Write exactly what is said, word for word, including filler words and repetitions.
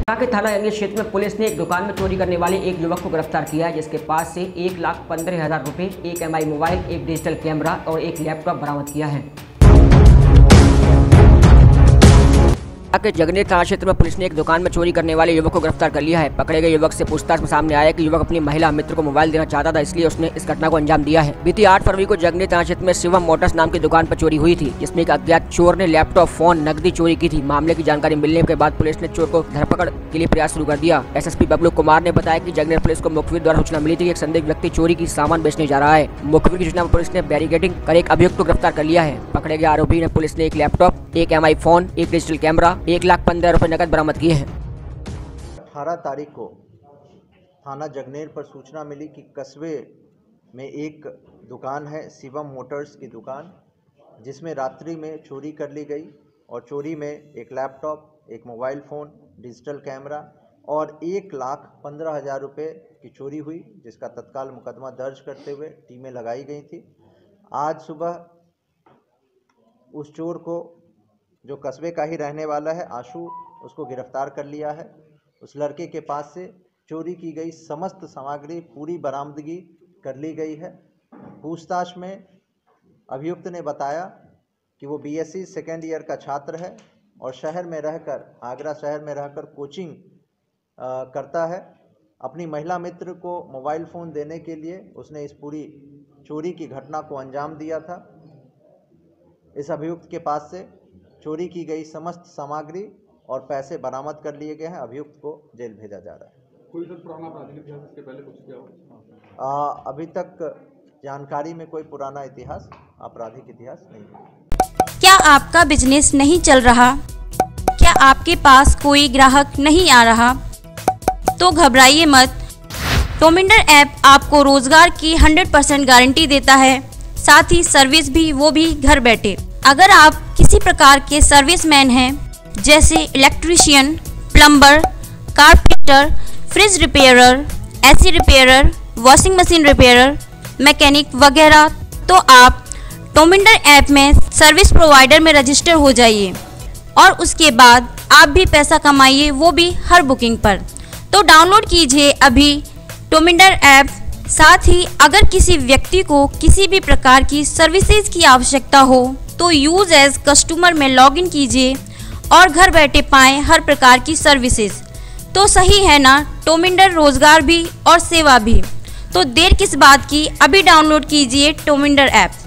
के थाना गंगे क्षेत्र में पुलिस ने एक दुकान में चोरी करने वाले एक युवक को गिरफ्तार किया है, जिसके पास से एक लाख पंद्रह हजार रुपए, एक एम आई मोबाइल, एक डिजिटल कैमरा और एक लैपटॉप बरामद किया है। के जगनेर थाना क्षेत्र में पुलिस ने एक दुकान में चोरी करने वाले युवक को गिरफ्तार कर लिया है। पकड़े गए युवक से पूछताछ में सामने आया कि युवक अपनी महिला मित्र को मोबाइल देना चाहता था, इसलिए उसने इस घटना को अंजाम दिया है। बीती आठ फरवरी को जगनेर थाना क्षेत्र में शिवम मोटर्स नाम की दुकान पर चोरी हुई थी, जिसमें एक अज्ञात चोर ने लैपटॉप, फोन, नकदी चोरी की थी। मामले की जानकारी मिलने के बाद पुलिस ने चोर को धरपकड़ के लिए प्रयास शुरू कर दिया। S S P Bablu Kumar ने बताया कि जगनेर पुलिस को मुखबिर द्वारा सूचना मिली थी कि एक संदिग्ध व्यक्ति चोरी की सामान बेचने जा रहा है। मुखबिर की सूचना पर पुलिस ने बैरिकेडिंग कर एक अभियुक्त को गिरफ्तार कर लिया है। पकड़े गए आरोपी ने पुलिस ने एक लैपटॉप, एक एम आई फोन, एक डिजिटल कैमरा, एक लाख पंद्रह रुपए नकद बरामद किए हैं। अठारह तारीख को थाना जगनेर पर सूचना मिली कि कस्बे में एक दुकान है, शिवम मोटर्स की दुकान, जिसमें रात्रि में चोरी कर ली गई और चोरी में एक लैपटॉप, एक मोबाइल फ़ोन, डिजिटल कैमरा और एक लाख पंद्रह हज़ार रुपये की चोरी हुई, जिसका तत्काल मुकदमा दर्ज करते हुए टीमें लगाई गई थी। आज सुबह उस चोर को, जो कस्बे का ही रहने वाला है, आशु, उसको गिरफ्तार कर लिया है। उस लड़के के पास से चोरी की गई समस्त सामग्री पूरी बरामदगी कर ली गई है। पूछताछ में अभियुक्त ने बताया कि वो B S C second year का छात्र है और शहर में रहकर, आगरा शहर में रहकर कोचिंग आ, करता है। अपनी महिला मित्र को मोबाइल फ़ोन देने के लिए उसने इस पूरी चोरी की घटना को अंजाम दिया था। इस अभियुक्त के पास से चोरी की गई समस्त सामग्री और पैसे बरामद कर लिए गए हैं। अभियुक्त को जेल भेजा जा रहा है। कोई सर पुराना आपराधिक इतिहास इसके पहले कुछ किया हो? आ, अभी तक जानकारी में कोई पुराना इतिहास, आपराधिक इतिहास नहीं है। क्या आपका बिजनेस नहीं चल रहा? क्या आपके पास कोई ग्राहक नहीं आ रहा? तो घबराइए मत। टोमिंडर ऐप आपको रोजगार की हंड्रेड परसेंट गारंटी देता है, साथ ही सर्विस भी, वो भी घर बैठे। अगर आप किसी प्रकार के सर्विसमैन हैं, जैसे electrician, plumber, carpenter, fridge repairer, AC repairer, washing machine repairer, mechanic वगैरह, तो आप टोमिंडर ऐप में सर्विस प्रोवाइडर में रजिस्टर हो जाइए और उसके बाद आप भी पैसा कमाइए, वो भी हर बुकिंग पर। तो डाउनलोड कीजिए अभी टोमिंडर ऐप। साथ ही अगर किसी व्यक्ति को किसी भी प्रकार की सर्विसेज की आवश्यकता हो तो यूज एज कस्टमर में लॉगिन कीजिए और घर बैठे पाएं हर प्रकार की सर्विसेज। तो सही है ना, टोमिंडर रोजगार भी और सेवा भी। तो देर किस बात की, अभी डाउनलोड कीजिए टोमिंडर ऐप।